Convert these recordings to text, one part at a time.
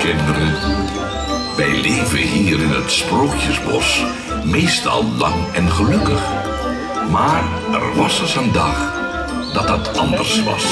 kinderen. Wij leven hier in het Sprookjesbos, meestal lang en gelukkig. Maar er was eens een dag dat dat anders was.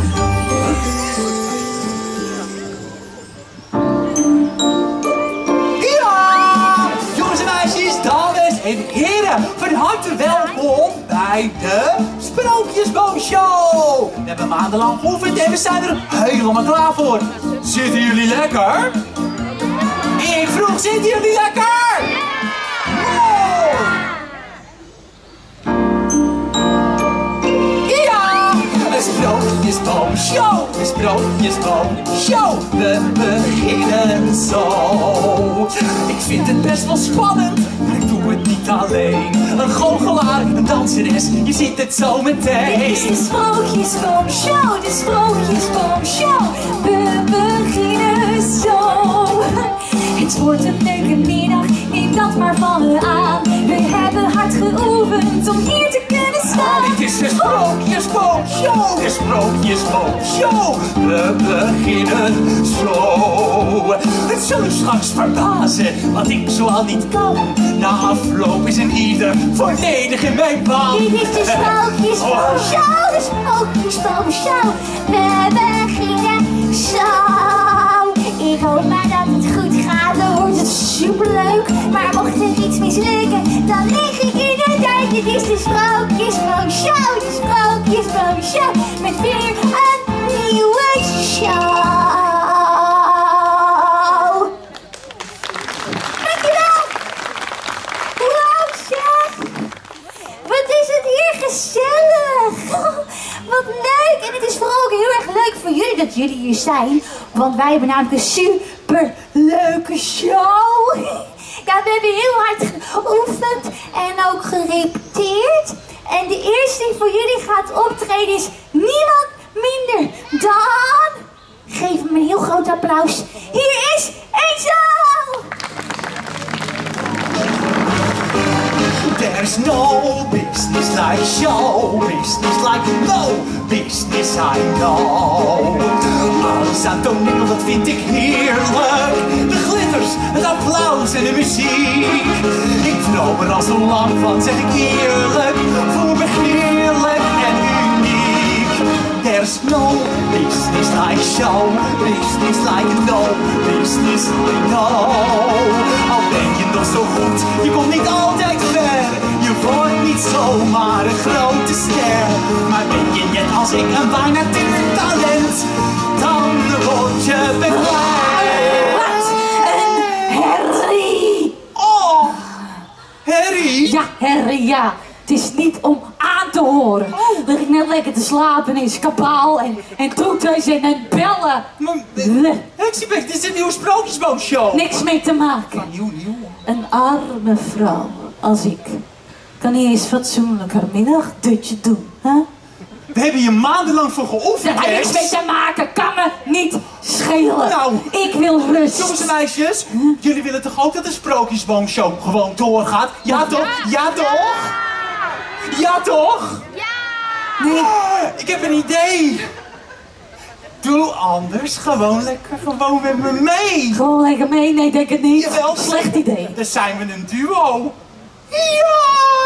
Ja! Jongens en meisjes, dames en heren, van harte welkom bij de Sprookjesboosshow. We hebben maandenlang geoefend en we zijn er helemaal klaar voor. Zitten jullie lekker? Ik vroeg, zitten jullie lekker? Wow! Ja! Een Sprookjesboosshow, een Sprookjesboosshow. We beginnen zo. Ik vind het best wel spannend, maar ik doe het niet alleen. Een goochelaar, een danseres, je ziet het zo meteen. Dit is de Sprookjesboosshow, de Sprookjesboosshow. We beginnen zo. Het wordt een leuke middag, neem dat maar van me aan. We hebben hard geoefend om hier te kunnen staan. Dit is de Sprookjesboosshow, de Sprookjesboosshow. We beginnen zo. Het zal u straks verbazen wat ik zoal niet kan. Na afloop is een ieder volledig in mijn baan. Dit is de Sprookjesboosshow, de Sprookjesboosshow. We beginnen zo. Ik hoop maar dat het goed gaat, dan wordt het superleuk. Maar mocht er iets mislukken, dan lig ik in de duik. Dit is de Sprookjesboosshow, de Sprookjesboosshow. Met weer een nieuwe show. Dankjewel! Wow, zeg! Wat is het hier gezellig! Wat leuk! En het is vooral ook heel erg leuk voor jullie dat jullie hier zijn. Want wij hebben namelijk een super leuke show. Ja, we hebben heel hard geoefend en ook gerepeteerd. En de eerste die voor jullie gaat optreden is niemand minder dan... Geef hem een heel groot applaus. Hier is Ezel! There's no business like show business, like no business I know. Alles aan toneel, dat vind ik heerlijk. De glitters, het applaus en de muziek. Ik droom er al zo lang van, zeg ik eerlijk. Voel me heerlijk en uniek. There's no business like show business, like no business I know. Al ben je nog zo goed, je komt niet altijd ver. Je wordt niet zomaar een grote ster. Maar ben je net als ik een bijna talent, dan word je begeleid. Wat een herrie! Oh, herrie? Ja, herrie, ja. Het is niet om aan te horen. Lig ik net lekker te slapen en is kabaal en toeters en bellen. Heksenbeek, dit is een nieuwe Sprookjesboosshow. Niks mee te maken. Nieuw. Een arme vrouw als ik kan niet eens fatsoenlijk haar middagdutje doen, hè? We hebben hier maandenlang voor geoefend, Dat heeft niks mee te maken, kan me niet schelen. Nou, ik wil rust. Jongens en meisjes, jullie willen toch ook dat de Sprookjesboosshow gewoon doorgaat? Ja toch? Ja toch? Ja toch? Ja! Nee. Ik heb een idee. Doe anders gewoon lekker met me mee. Gewoon lekker mee? Nee, denk het niet. Jawel. Slecht idee. Dan zijn we een duo. Ja!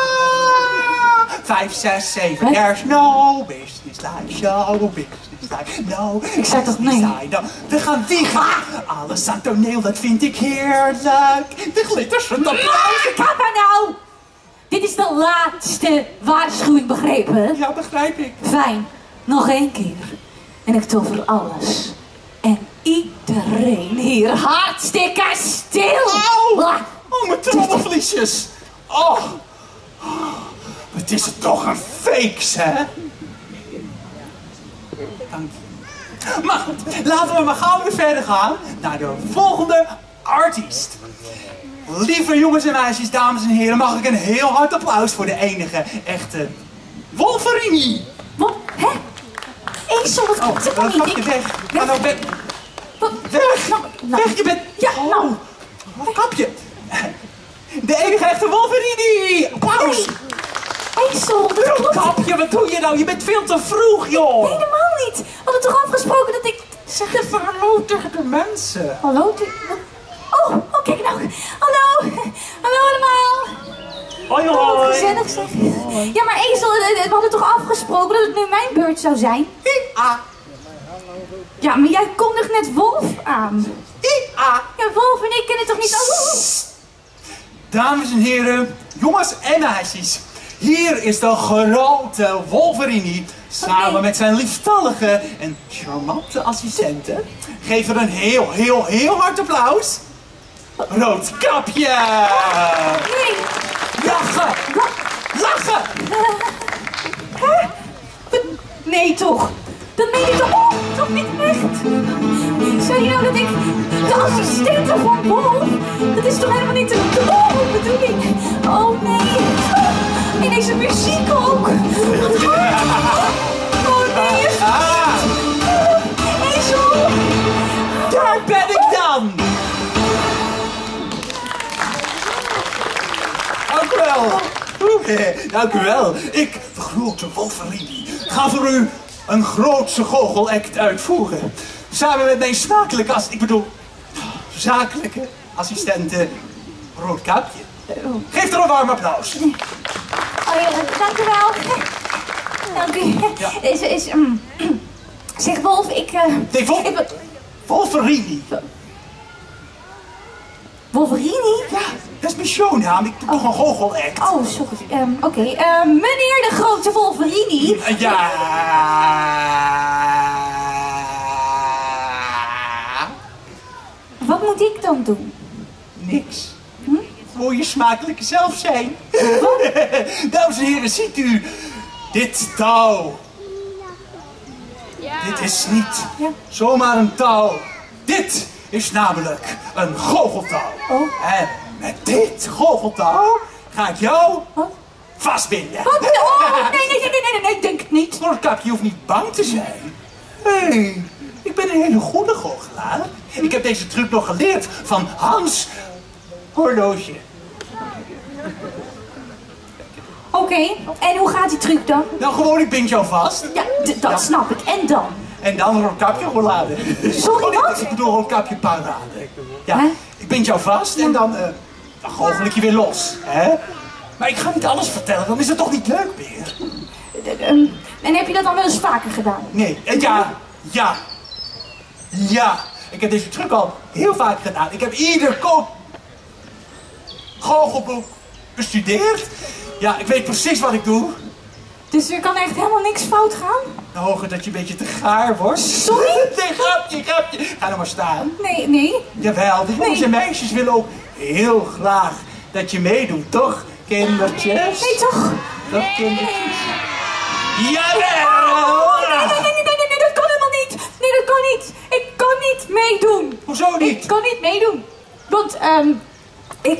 5, 6, 7. There's no business like show business like no. Ik zei toch nee? No. We gaan wiegen. Alles aan toneel, dat vind ik heerlijk. De glitters, het applaus. Kappa nou! Dit is de laatste waarschuwing, begrepen? Ja, begrijp ik. Fijn. Nog één keer. En ik tover alles. En iedereen hier hartstikke stil. Auw! Oh, mijn trommelvliesjes. Oh. Wat is het toch een fakes, hè? Dank je. Maar goed, laten we maar gauw weer verder gaan naar de volgende artiest. Lieve jongens en meisjes, dames en heren, mag ik een heel hard applaus voor de enige echte Wolverini. Wat? Hè? Ezel, wat komt er Dan niet? ga je weg. Ga nou weg. Wat? Weg! Nou. Weg, je bent... Ja, nou. Kapje. De enige echte Wolverini. Applaus. Ezel, Kapje, wat doe je nou? Je bent veel te vroeg, joh. helemaal niet. We hadden toch afgesproken dat ik Zeg even hallo tegen de mensen. Hallo? Oh, kijk nou. Hallo. Hallo allemaal. Hoi, Oh, hoi. gezellig zeg. Ja, maar Ezel, we hadden toch afgesproken dat het nu mijn beurt zou zijn? I-a. Ja, maar jij kondigt net Wolf aan. I-a. Ja, Wolf en ik kennen toch niet al... Dames en heren, jongens en meisjes. Hier is de grote Wolverini. Samen met zijn lieftallige en charmante assistenten. Geef er een heel hard applaus. Roodkapje! Nee. Lachen! Lachen! Hè? Nee, toch? Dat meen je toch, toch niet echt? Zei je nou dat ik de assistente van Wolf? Dat is toch helemaal niet de bedoeling? Oh nee. En deze muziek ook. Wat hard. Oh nee. Ezel. Daar ben ik dan! Dank u wel. Dank u wel. Ik, de grote Wolverini, ga voor u een grootse goochelact uitvoeren. Samen met mijn zakelijke assistente Roodkapje. Geef er een warm applaus. Oh ja, dank u wel. Dank u. Ja. Zeg Wolf, Nee, Wolverini. Wolverini? Ja, dat is mijn shownaam. Ik doe toch een goochelact. Oh, sorry. Oké. Meneer de grote Wolverini. Ja. Wat moet ik dan doen? Niks. Voor je smakelijke zelf zijn. Dames en heren, ziet u dit touw? Dit is niet zomaar een touw. Dit is namelijk een goocheltouw. Oh. En met dit goocheltouw ga ik jou vastbinden. Wat? Oh, nee, denk het niet. Roodkapje, je hoeft niet bang te zijn. Hé, ik ben een hele goede goochelaar. Ik heb deze truc nog geleerd van Hans Horloge. Oké, en hoe gaat die truc dan? Nou, gewoon, ik bind jou vast. Ja, dat snap ik. En dan? En dan Roodkapje rollade. Sorry, wat? Ik bedoel Roodkapje parade. Ja, Hè? ik bind jou vast en dan goochel ik je weer los. Hè? Maar ik ga niet alles vertellen, dan is het toch niet leuk meer? En heb je dat dan wel eens vaker gedaan? Nee, ja. Ik heb deze truc al heel vaak gedaan. Ik heb ieder goochelboek bestudeerd. Ja, ik weet precies wat ik doe. Dus er kan echt helemaal niks fout gaan? De hoger dat je een beetje te gaar wordt. Sorry? Nee, grapje. Ga nou maar staan. Nee. Jawel, de jongens en meisjes willen ook heel graag dat je meedoet, toch, kindertjes? Nee, toch? Toch, kindertjes? Jawel! Nee, dat kan helemaal niet. Nee, dat kan niet. Ik kan niet meedoen. Hoezo niet? Ik kan niet meedoen. Want, ik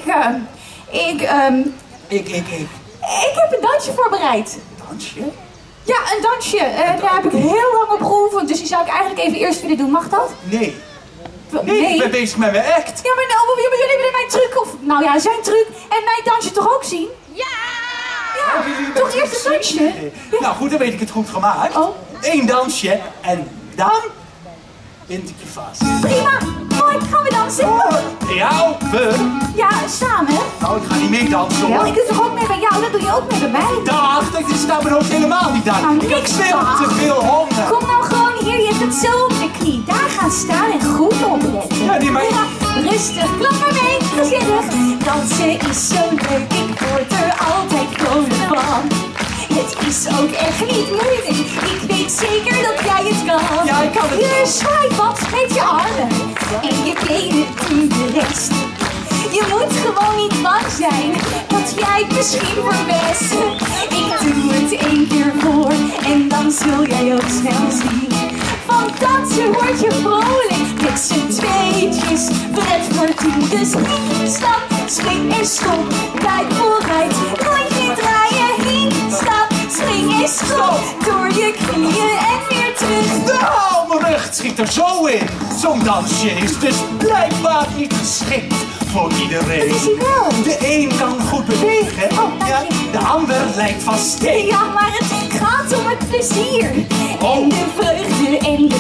heb een dansje voorbereid. Dansje? Ja, een dansje. Daar heb ik heel lang op geoefend, dus die zou ik eigenlijk even eerst willen doen. Mag dat? Nee. Nee, ik ben bezig met mijn act. Ja, maar nou, jullie willen mijn truc, of nou ja, zijn truc en mijn dansje toch ook zien? Ja! Ja, toch eerst een dansje? Ja. Nou goed, dan weet ik het goed gemaakt. Oh. 1 dansje en dan bind ik je vast. Prima! Mooi, gaan we dansen? Ja, Ja, samen. Nou, ik ga niet mee dansen, Ja, hoor. ik doe toch ook mee bij jou, dat doe je ook mee bij mij. Dag, dat staat me ook helemaal niet aan. Nou, Ik heb niks, veel dag. te veel honden. Kom nou gewoon hier, je hebt het zo op de knie. Daar gaan staan en goed opletten. Ja, nee, maar... Ja, rustig, klap maar mee, gezellig. Dansen is zo leuk, ik word er altijd vrolijk van. Het is ook echt niet moeilijk, ik weet zeker dat jij het kan. Ja, ik kan het Je wel. zwaait wat met je armen en je benen doen de rest. Je moet gewoon niet bang zijn dat jij het misschien verpest. Ik doe het 1 keer voor en dan zul jij ook snel zien. Van dansen word je vrolijk met z'n tweetjes. Pret voor 10, dus stap, spring en schop. Buik vooruit, rondje draaien, heen, stap, spring en schop. Door je knieën en weer terug. Nou, mijn rug schiet er zo in. Zo'n dansje is dus blijkbaar niet geschikt voor iedereen. Dat is hij wel. De een kan goed bewegen, ja, de ander lijkt van steen. Ja, maar het gaat om het plezier. Oh. En de vreugde en de pret.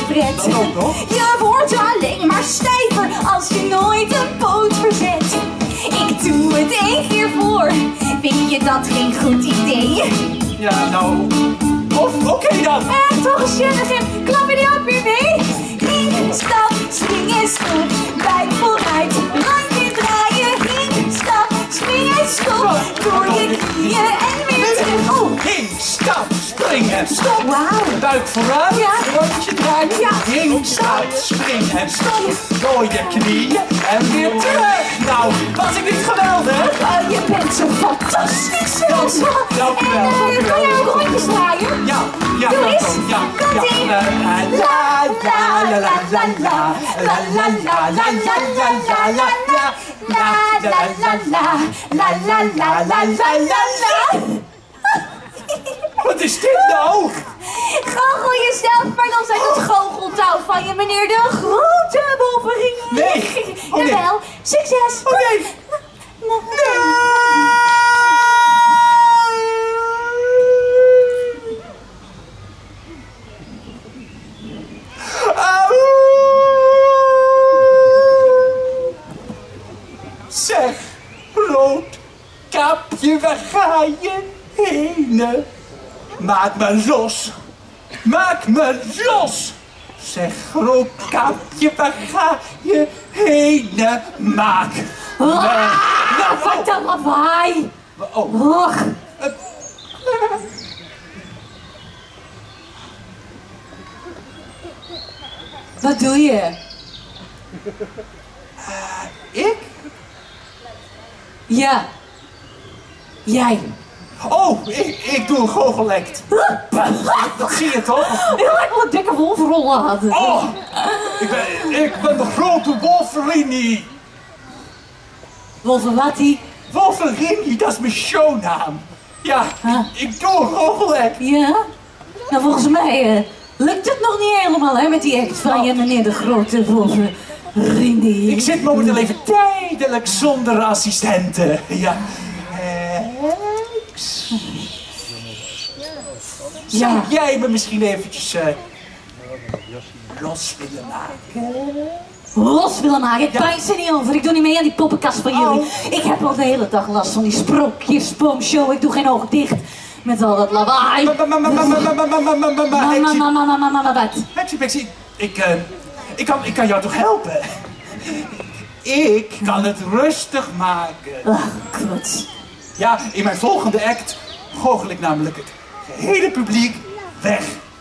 dat ook nog? Je wordt alleen maar stijver als je nooit een poot verzet. Ik doe het 1 keer voor. Vind je dat geen goed idee? Ja, nou... Oké dan. Echt wel gezellig en klap je die ook weer mee? Ging, stap, spring en stop. Buik vooruit, randje draaien. Ging, stap, spring en stop. Door je knieën en weer terug. Oh. Hing, stap, spring en stop. Wauw. Buik vooruit, Ja. rondje draaien. Ja. Hing, stap, spring en stop. Door je knieën en weer terug. Nou, was ik niet geweldig? Je bent zo fantastisch, Elsa. Dank u wel, dank u wel. Kan jij ook rondjes draaien? Ja, ja, Doe dat eens. ook, ja. Komt-ie. La la la la la la la la la la la la la la. La la la la la la la la la la la. Wat is dit nou? Goochel jezelf maar los uit het goocheltouw van je meneer de grote boverin. Nee. Oh, nee. Jawel, succes. Oh nee. Zeg, roodkapje, waar ga je heen? Maak me los, maak me los. Zeg, roodkapje, waar ga je heen? Maak me... Nou, wat een lawaai. Oh, Och. Wat doe je? ik? Ja. Jij. Oh, ik doe een goochelact. Dat zie je toch? Je lijkt wel een dikke wolfrollen hadden. Oh, ik ben de grote Wolverine. Wolverwattie. Wolverine, dat is mijn shownaam. Ja, ik doe een goochelact. Ja? Nou, volgens mij lukt het nog niet helemaal, hè, met die act van je meneer de grote Wolverine. Ik zit momenteel even tijdelijk zonder assistenten. Ja. Zou Ja. jij me misschien eventjes los willen maken? Los willen maken, ik pijns er niet over. Ik doe niet mee aan die poppenkast van jullie. Oh. Ik heb al de hele dag last van die sprookjesboomshow. Ik doe geen ogen dicht met al dat lawaai. Hexie, ik kan jou toch helpen? Ik kan het rustig maken. Ach, klots. Ja, in mijn volgende act goochel ik namelijk het hele publiek weg.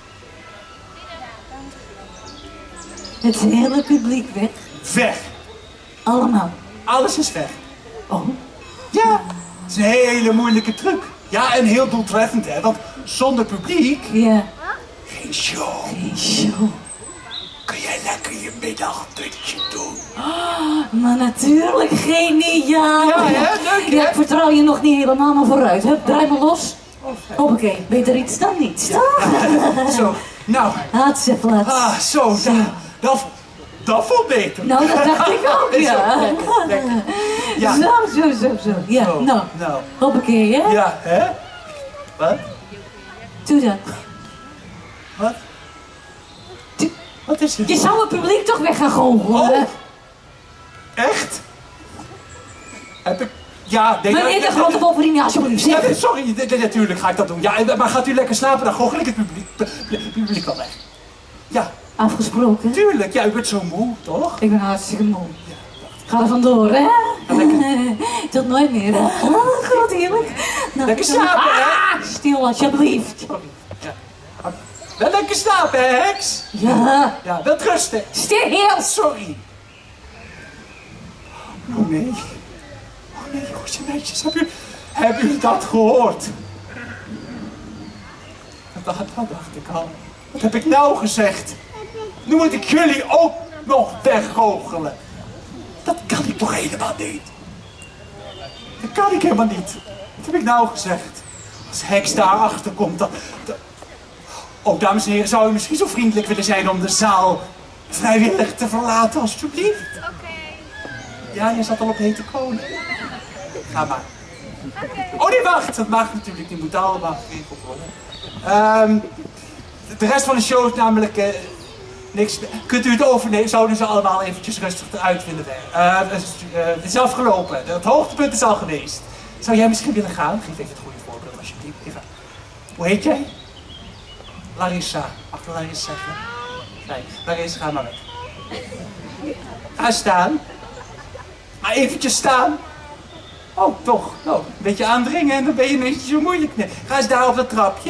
Het hele publiek weg. Weg. Allemaal. Alles is weg. Oh. Ja, het is een hele moeilijke truc. Ja, en heel doeltreffend, hè. Want zonder publiek, Ja. geen show. Geen show. Kun jij lekker je middagdutje doen? Maar natuurlijk geniaal. Ja, hè? Leuk, hè? Ja, ik vertrouw je nog niet helemaal, maar vooruit. Hup, draai me los. Hoppakee, beter iets dan niets. Zo, nou. Hartstikke Zo, dat voelt beter. Nou, dat dacht ik ook, ja. Lekker. Ja. Zo. Ja, Zo, nou. Hoppakee, hè? Ja, hè? Wat? Doe dat. Wat? Wat is het? Je zou het publiek toch weg gaan goochelen? Oh. Echt? Heb ik... Ja, denk Meneer de grote Wolverine, alsjeblieft, Ja, zeg. sorry, natuurlijk ga ik dat doen. Ja, maar gaat u lekker slapen, dan goochel ik het publiek wel weg. Ja, Afgesproken. tuurlijk. Ja, u bent zo moe, toch? Ik ben hartstikke moe. Ga er vandoor, hè? Tot nooit meer, hè? Goed, heerlijk. Nou, Lekker slapen, hè? Stil, alsjeblieft. Sorry. Ja. Wel lekker slapen, hè, heks? Ja. Ja, wel rusten. Stil. Sorry. Oh nee. Oh nee, jongens en meisjes, hebben jullie dat gehoord? Dat dacht ik al. Wat heb ik nou gezegd? Nu moet ik jullie ook nog weggoochelen. Dat kan ik toch helemaal niet? Dat kan ik helemaal niet. Wat heb ik nou gezegd? Als heks daarachter komt, dan... Oh, dames en heren, zou u misschien zo vriendelijk willen zijn om de zaal vrijwillig te verlaten, alsjeblieft? Oké. Ja, je zat al op hete kolen. Ga maar. Oh nee, wacht. Dat mag natuurlijk. Die moet allemaal geregeld worden. De rest van de show is namelijk Niks. Kunt u het overnemen? Zouden ze allemaal eventjes rustig eruit willen werken? Het is afgelopen. Het hoogtepunt is al geweest. Zou jij misschien willen gaan? Geef even het goede voorbeeld alsjeblieft. Even. Hoe heet jij? Larissa. Mag ik Larissa zeggen? Nee, Larissa, ga maar weg. Ga staan. Maar eventjes staan. Oh, toch. Nou, een beetje aandringen en dan ben je niet zo moeilijk. Nee. Ga eens daar op dat trapje.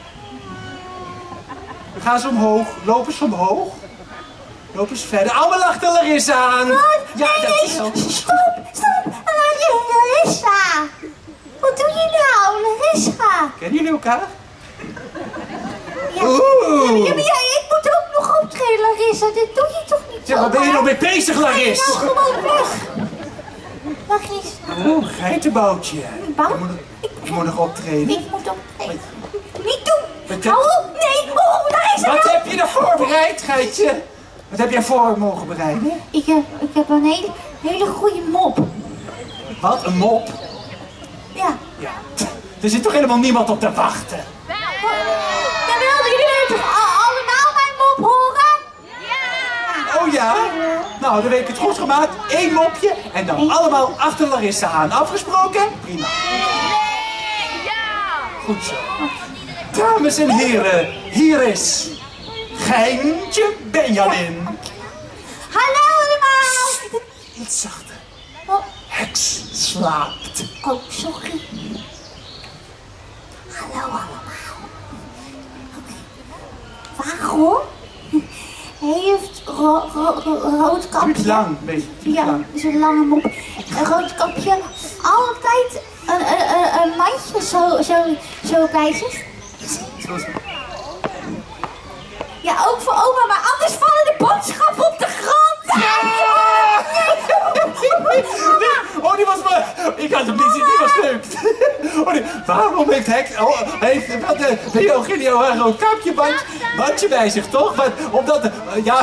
Dan gaan ze omhoog. Lopen ze omhoog. Lopen ze verder. Allemaal achter Larissa aan. Wat? Ja, nee, dat is nee, zo. stop. Larissa. Wat doe je nou, Larissa? Kennen jullie elkaar? Ja. Oeh. Ja, ik moet ook nog optreden, Larissa. Dit doe je toch niet zo? Ja, waar ben je nou mee bezig, Ga Larissa? je nou gewoon weg? Larissa. Oeh, geitenboutje. Bouw? Je moet nog optreden. Ik moet optreden. Niet doen. Wat Hou op. Nee. Oh, Larissa. Wat heb je nou voorbereid, geitje? Wat heb jij voor mogen bereiden? Ik heb een hele goede mop. Wat, een mop? Ja. Ja. Er zit toch helemaal niemand op te wachten? Jawel, jullie willen toch allemaal mijn mop horen? Oh ja? Nou, dan weet ik het goed gemaakt. 1 mopje en dan allemaal achter Larissa aan. Afgesproken? Prima. Goed zo. Dames en heren, hier is Geintje Benjamin. Hallo allemaal. Iets zachter. Oh, Heks slaapt. oh, sorry. Hallo allemaal. Oké. Waarom heeft Roodkapje... Duurt lang, een beetje. Ja, dat is een lange mop. Roodkapje altijd een mandje zo bij zich. Ja, ook voor oma, maar anders vallen de boodschappen op de grond. Oh, die was maar... Ik had hem niet zien, die was leuk. Oh, waarom heeft Heks... Oh, heeft Eugenio een rood bandje bij zich, toch? Maar, omdat... ja...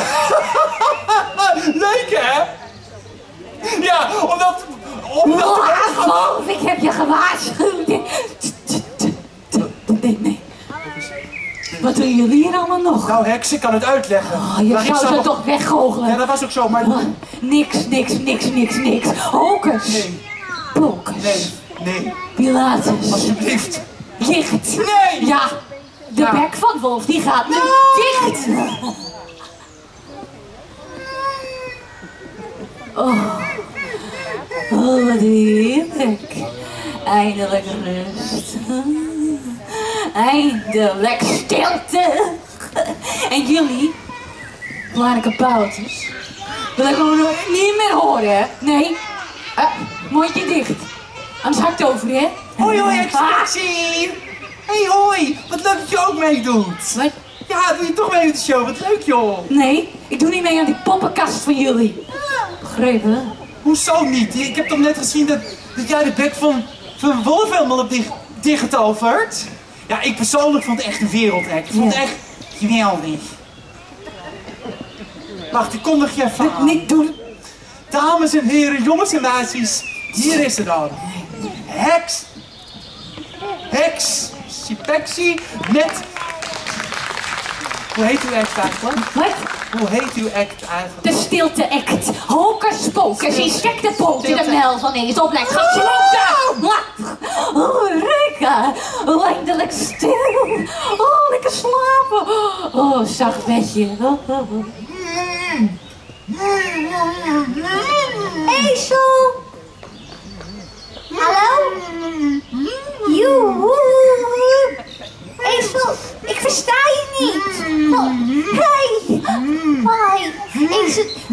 Leuk, hè? Ja, omdat... Wow, ik heb je gewaarschuwd. Nee. Wat doen jullie hier allemaal nog? Nou, Heks, ik kan het uitleggen. Oh, je zou ze toch weggoochelen? Ja, dat was ook zo, maar... Oh, niks. Hocus. Nee. Pocus. Nee. Pilatus. Alsjeblieft. Licht. Nee. Ja. De Ja. bek van Wolf, die gaat nu dicht. Oh, wat heerlijk. Eindelijk rust. Eindelijk stilte. En jullie, kleine kabouters, wil ik gewoon niet meer horen, hè? Nee. Mondje dicht. Anders hakt het over, hè? Hoi, Heksie. Hey, hoi. Wat leuk dat je ook meedoet. Wat? Ja, doe je toch mee met de show? Wat leuk, joh. Nee, ik doe niet mee aan die poppenkast van jullie. Begrepen? Hoezo niet? Ik heb toch net gezien dat jij de bek van Wolf helemaal hebt dichtgetoverd? Ja, ik persoonlijk vond het echt een wereldrek. Ik vond het echt geweldig. Wacht, ik kondig je even aan. Niet doen. Dames en heren, jongens en meisjes, hier is ze dan. Heks, Sipexie met... Hoe heet uw act eigenlijk? Wat? Hoe heet uw act eigenlijk? De stilte-act. Hocus pocus. Je stekt de poot in de Stilte. mel van eens op blijft gesloten. Oh, lekker. Eindelijk stil. Oh, lekker slapen. Oh, zacht bedje. Ezel. Hallo? Joehoe. Ezel, ik versta je niet. Oh, hey. Hoi. Is het...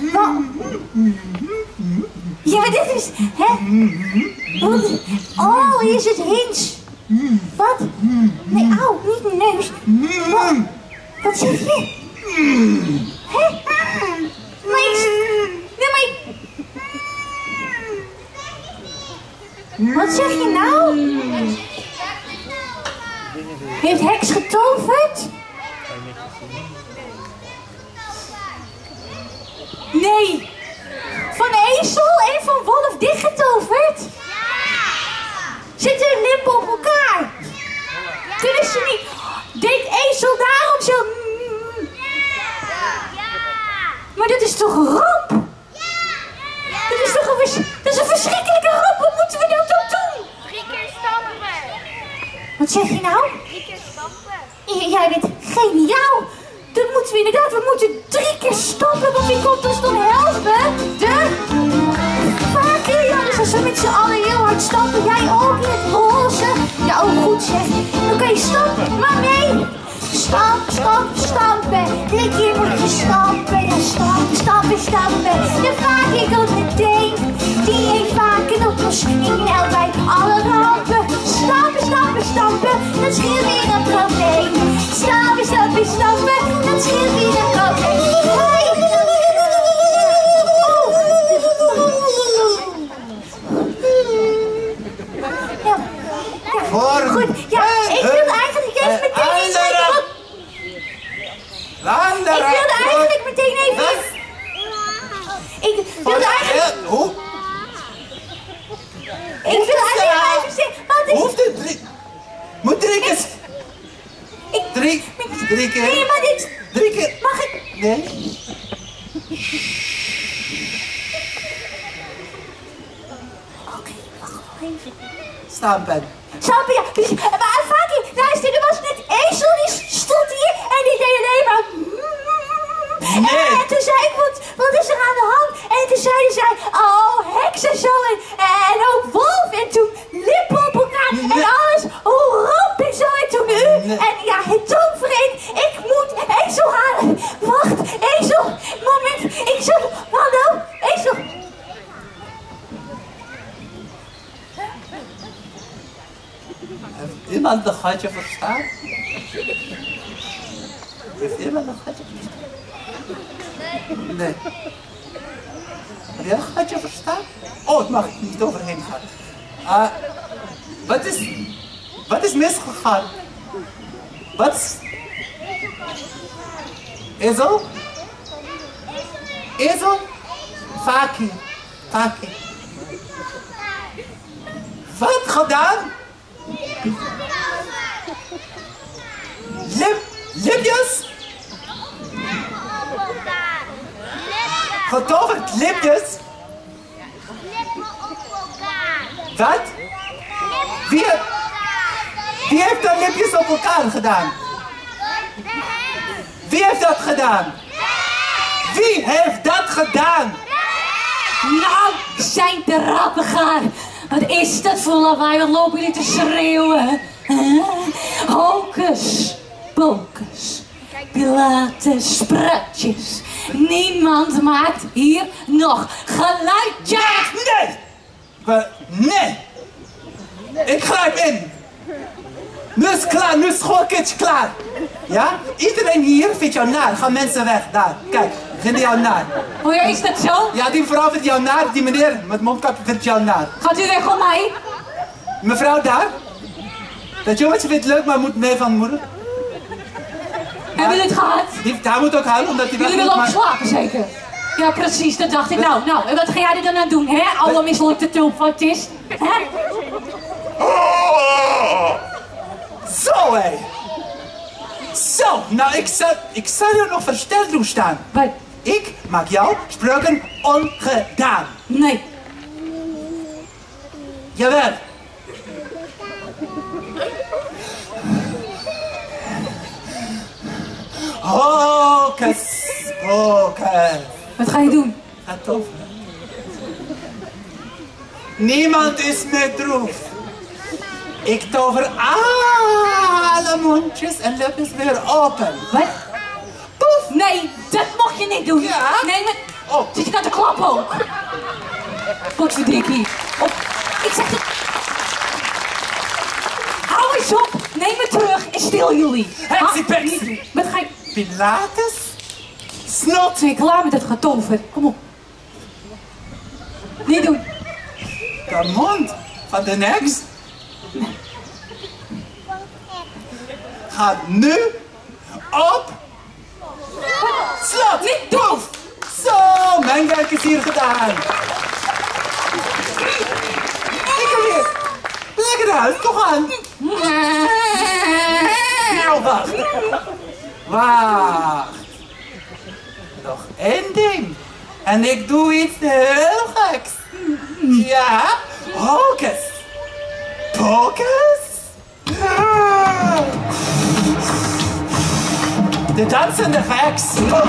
Ja, maar dit is... Hè? Wat? Oh, is het Hins? Wat? Nee, auw, niet mijn neus. Wat zeg je? Hè? Maar is... Nee, maar... Wat zeg je nou? Heeft Heks getoverd? Nee. Van Ezel en van Wolf dichtgetoverd? Zitten hun lippen op elkaar? Kunnen ze niet... Deed Ezel daarom zo... toch een ramp? Dat is toch dat is een verschrikkelijke ramp. Wat moeten we nou dan doen? 3 keer stampen. Wat zeg je nou? 3 keer stampen. Jij bent geniaal. Dat moeten we inderdaad. We moeten 3 keer stampen. Want wie komt ons dan helpen? Vaker. Ja, dus als we met z'n allen heel hard stampen. Jij ook in het roze. Ja, ook goed zeg. Dan kan je stampen. Maar nee. Stamp, stamp, stampen. 3 keer moet je stampen. Ja, stampen, stampen, stampen. De vaker komt meteen. Die heeft vaak een oplossing. Helpt bij alle rampen. Stampen, stampen, stampen. Dat scheelt weer een probleem. Stampen, stampen, stampen. Dat scheelt weer een probleem. Hey. Ja, goed. Ja, ik wilde eigenlijk even meteen iets zeggen. Ik wilde eigenlijk meteen even... Ik wilde eigenlijk... Hoe? Ik wilde eigenlijk even zeggen... Hoeft het 3? Moet 3 keer... 3 keer? Nee, maar dit... 3 keer? Mag ik... Nee. Oké, wacht even. Stampen. Stampen, ja. Dus, maar Faki, luister, er was net Ezel, die stond hier en die deed alleen maar... Nee. En toen zei ik, wat is er aan de hand? En toen zeiden zij, oh, heksen zo en ook wolf. En toen lippen op elkaar en alles, oh, ramp en zo. En toen u, en ja, het toonvreemd, ik moet Ezel halen. Wacht, Ezel, moment, Ezel, hallo, Ezel. Heeft iemand een gatje verstaan? Heeft iemand een gatje verstaan? Nee. Heb jij een gatje verstaan? Oh, het mag niet overheen gaan. Wat is misgegaan? Wat is... Ezel? Ezel? Faki. Faki. Wat gedaan? Lipjes? Getoverd lipjes? Lippen op elkaar. Wat? Wie heeft dat lipjes op elkaar gedaan? Wie heeft dat gedaan? Wie heeft dat gedaan? Nou, zijn de rappengaar. Wat is dat voor lawaai? Wat lopen jullie te schreeuwen? Hocus pocus. Pilates spratjes. Niemand maakt hier nog geluidjes. Nee! Nee! Ik grijp in. Nu is klaar, nu is het schoolkindje klaar. Ja? Iedereen hier vindt jou naar. Gaan mensen weg, daar. Kijk, vinden jou naar. Oh ja, is dat zo? Ja, die mevrouw vindt jou naar. Die meneer met mondkapje vindt jou naar. Gaat u weg om mij? Mevrouw daar. Dat jongetje vindt het leuk, maar moet mee van moeder. Hebben jullie het gehad? Hij moet ook huilen omdat hij weg Jullie moet, willen ook slapen zeker? Ja, precies, dat dacht ik. Nou, en wat ga jij er dan aan doen, hè? Alle mislukte tulpautist. Hè? Zo, hé. Zo, nou, ik zou je nog versteld doen staan. Wat? Ik maak jou spreuken ongedaan. Nee. Jawel. Hocus pocus. Wat ga je doen? Gaat over. Niemand is meer droef. Ik tover alle mondjes en lippen weer open. Wat? Poef! Nee, dat mocht je niet doen. Ja? Nee, maar... Oh. Zit je nou te klappen ook? Potverdikkie. Ik zeg het... Hou eens op! Neem me terug en stil jullie. Heksie-peksie. Wat ga je... Pilates? Snot. Ben je klaar met het getover? Kom op. Niet doen. De mond van de heks gaat nu op slot. Niet doen! Zo, mijn werk is hier gedaan. Ik heb weer. Lekker naar huis, toch aan. Nou, wacht. Wacht. Nog één ding. En ik doe iets heel geks. Ja, hocus pocus. De dansende heks.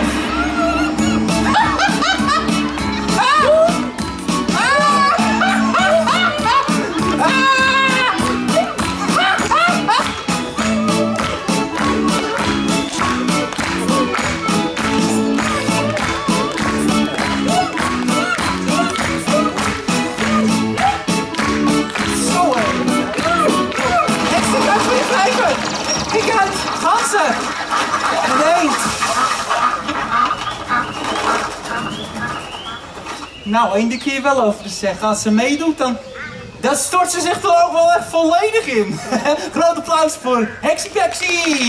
Kijk uit, ganzen! En eend! Nou, één keer hier wel over te zeggen. Als ze meedoet, dan stort ze zich er ook wel echt volledig in. Groot applaus voor Heksie.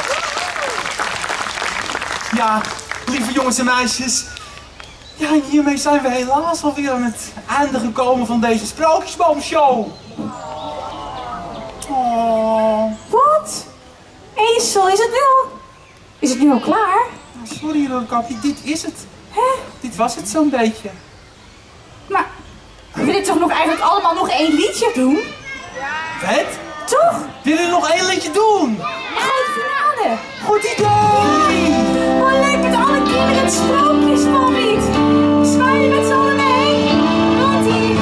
Ja, lieve jongens en meisjes. Ja, en hiermee zijn we helaas alweer aan het einde gekomen van deze Sprookjesboomshow. Oh. Wat? Ezel, is het nu al klaar? Sorry Roodkapje, dit is het. Hè? Dit was het zo'n beetje. Maar we willen toch nog eigenlijk allemaal nog één liedje doen? Wat? Toch? Willen jullie nog één liedje doen? Grote finale. Goed idee! Oh, leuk met alle kinderen het Sprookjesboomlied. Zwaaien met z'n allen mee. Want hier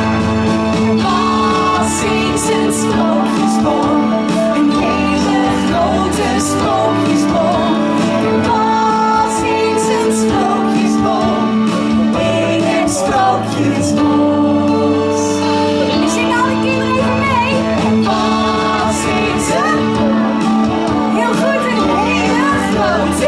was eens een sprookjesboom. Een hele grote sprookjesboom. Was eens een sprookjesboom. In een sprookjesbos. We zingen alle kinderen even mee. Was eens een heel goed, een hele grote.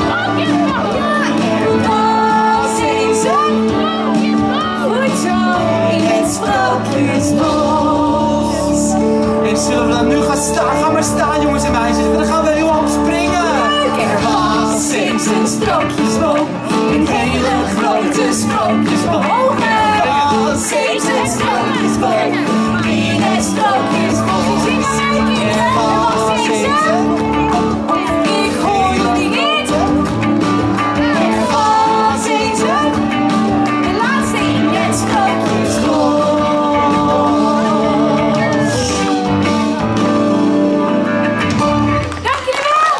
Er was eens een goed zo in het sprookjesbos. En zullen we dan nu gaan staan? Ga maar staan jongens en meisjes, dan gaan we heel hard springen. Er was eens een sprookjesboom, een hele grote sprookjesboom. Er was eens een sprookjesboom, in een sprookjesbos. Zing maar mee kinderen, er was eens een. Ik hoor jullie niet. Er was eens een, de laatste in het sprookjesbos. Dank jullie wel.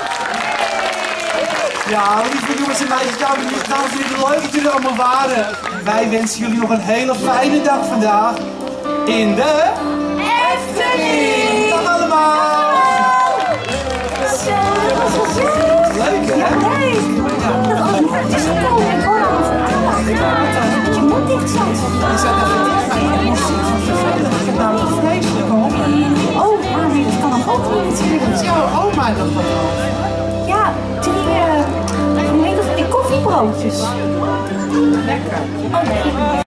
Ja, lieve jongens en meisjes, dames en heren, leuk dat jullie allemaal waren. Wij wensen jullie nog een hele fijne dag vandaag in de Efteling. Dag allemaal! Leuk hè? Leuk! Dat alles nog is gekomen en gewoon allemaal van aandacht. Dat je mond dicht zat. Je zat even dicht, maar je moest niet zo vervelend. Ik heb namelijk vreselijk honger. Oh, maar nee, dat kan dan ook wel natuurlijk. Wat is jouw oma dat dan ook? Ja, hoe heet dat? Die koffiebroodjes. Lekker. Oh, nee.